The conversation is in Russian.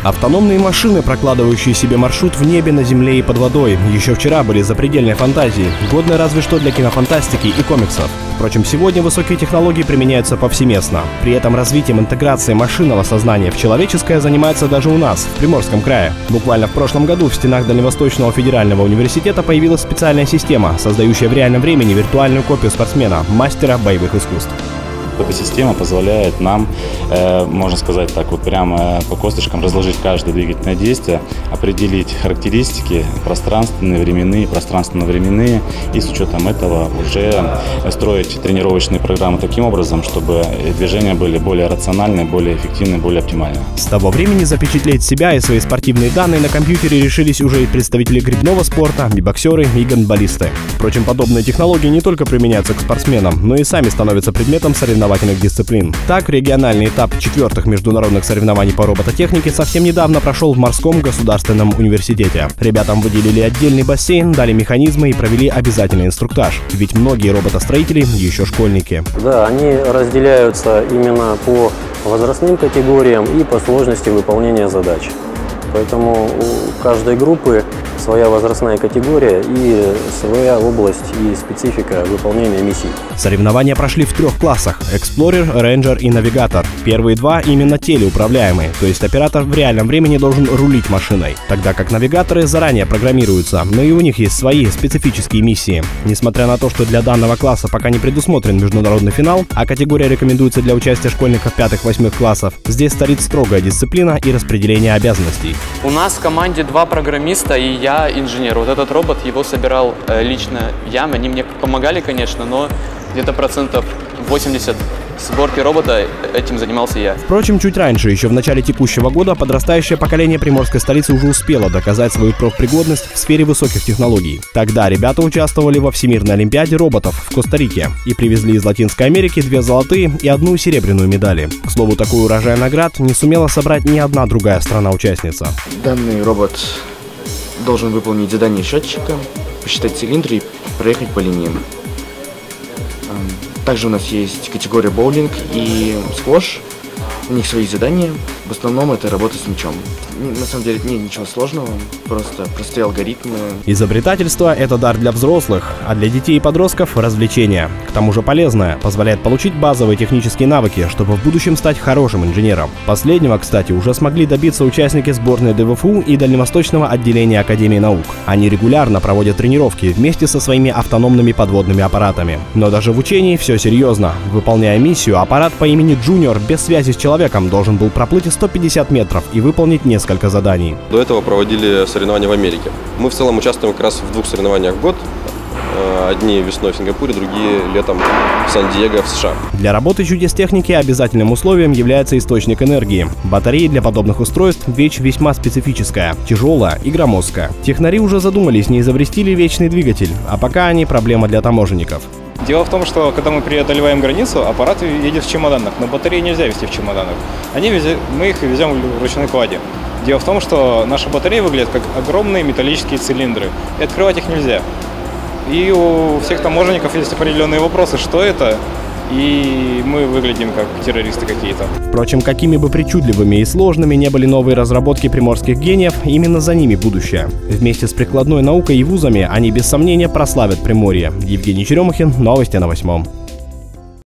Автономные машины, прокладывающие себе маршрут в небе, на земле и под водой, еще вчера были запредельной фантазией, годной разве что для кинофантастики и комиксов. Впрочем, сегодня высокие технологии применяются повсеместно. При этом развитием интеграции машинного сознания в человеческое занимается даже у нас, в Приморском крае. Буквально в прошлом году в стенах Дальневосточного федерального университета появилась специальная система, создающая в реальном времени виртуальную копию спортсмена, мастера боевых искусств. Эта система позволяет нам, можно сказать так, вот прямо по косточкам разложить каждое двигательное действие, определить характеристики пространственно-временные, и с учетом этого уже строить тренировочные программы таким образом, чтобы движения были более рациональные, более эффективные, более оптимальные. С того времени запечатлеть себя и свои спортивные данные на компьютере решились уже и представители гребного спорта, и боксеры, и гандболисты. Впрочем, подобные технологии не только применяются к спортсменам, но и сами становятся предметом соревнований дисциплин. Так, региональный этап 4-х международных соревнований по робототехнике совсем недавно прошел в Морском государственном университете. Ребятам выделили отдельный бассейн, дали механизмы и провели обязательный инструктаж. Ведь многие роботостроители еще школьники. Да, они разделяются именно по возрастным категориям и по сложности выполнения задач. Поэтому у каждой группы своя возрастная категория и своя область и специфика выполнения миссий. Соревнования прошли в 3 классах – Explorer, Ranger и Навигатор. Первые 2 именно телеуправляемые, то есть оператор в реальном времени должен рулить машиной, тогда как навигаторы заранее программируются, но и у них есть свои специфические миссии. Несмотря на то, что для данного класса пока не предусмотрен международный финал, а категория рекомендуется для участия школьников 5-8 классов, здесь царит строгая дисциплина и распределение обязанностей. У нас в команде 2 программиста и я инженер. Вот этот робот, его собирал лично я. Они мне помогали, конечно, но где-то процентов 80 сборки робота этим занимался я. Впрочем, чуть раньше, еще в начале текущего года, подрастающее поколение приморской столицы уже успело доказать свою профпригодность в сфере высоких технологий. Тогда ребята участвовали во Всемирной олимпиаде роботов в Коста-Рике и привезли из Латинской Америки 2 золотые и 1 серебряную медали. К слову, такой урожай наград не сумела собрать ни одна другая страна-участница. Данный робот должен выполнить задание счетчика, посчитать цилиндры и проехать по линиям. Также у нас есть категория боулинг и сквош. У них свои задания. В основном это работа с мячом. На самом деле нет ничего сложного, просто простые алгоритмы. Изобретательство – это дар для взрослых, а для детей и подростков – развлечение. К тому же полезное, позволяет получить базовые технические навыки, чтобы в будущем стать хорошим инженером. Последнего, кстати, уже смогли добиться участники сборной ДВФУ и Дальневосточного отделения Академии наук. Они регулярно проводят тренировки вместе со своими автономными подводными аппаратами. Но даже в учении все серьезно. Выполняя миссию, аппарат по имени Джуниор без связи с человеком должен был проплыть 150 метров и выполнить несколько заданий. До этого проводили соревнования в Америке. Мы в целом участвуем как раз в 2 соревнованиях в год. Одни весной в Сингапуре, другие летом в Сан-Диего в США. Для работы чудес техники обязательным условием является источник энергии. Батареи для подобных устройств – вещь весьма специфическая, тяжелая и громоздкая. Технари уже задумались, не изобрести ли вечный двигатель, а пока они проблема для таможенников. Дело в том, что когда мы преодолеваем границу, аппарат едет в чемоданах, но батареи нельзя везти в чемоданах. Мы их везем в ручной кладе. Дело в том, что наши батареи выглядят как огромные металлические цилиндры, и открывать их нельзя. И у всех таможенников есть определенные вопросы, что это, и мы выглядим как террористы какие-то. Впрочем, какими бы причудливыми и сложными не были новые разработки приморских гениев, именно за ними будущее. Вместе с прикладной наукой и вузами они без сомнения прославят Приморье. Евгений Черемухин, новости на 8.